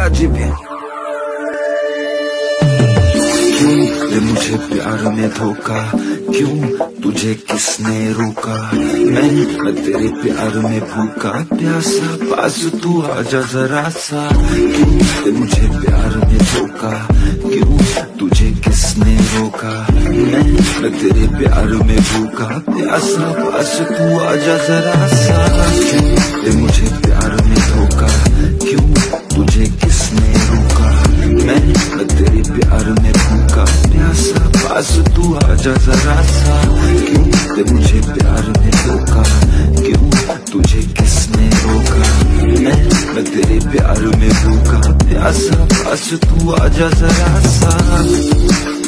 अजीब है। क्यों दे मुझे प्यार में धोखा, क्यों तुझे किसने रोका। मैं तेरे प्यार में भूखा प्यासा, पास तू आजा जरा सा। क्यों दे मुझे प्यार में धोखा, क्यों तुझे किसने रोका। मैं तेरे प्यार में भूखा प्यासा, पास तू आजा जरा सा। क्यों दे मुझे प्यार में धोखा, क्यों तुझे किसने रोका। मैं तेरे प्यार में भूखा प्यासा, पास तू आजा जरा सा। क्यों दे मुझे प्यार में धोखा, क्यों तुझे किसने रोका। मैं तेरे प्यार में भूखा प्यासा, पास तू आजा जरा सा।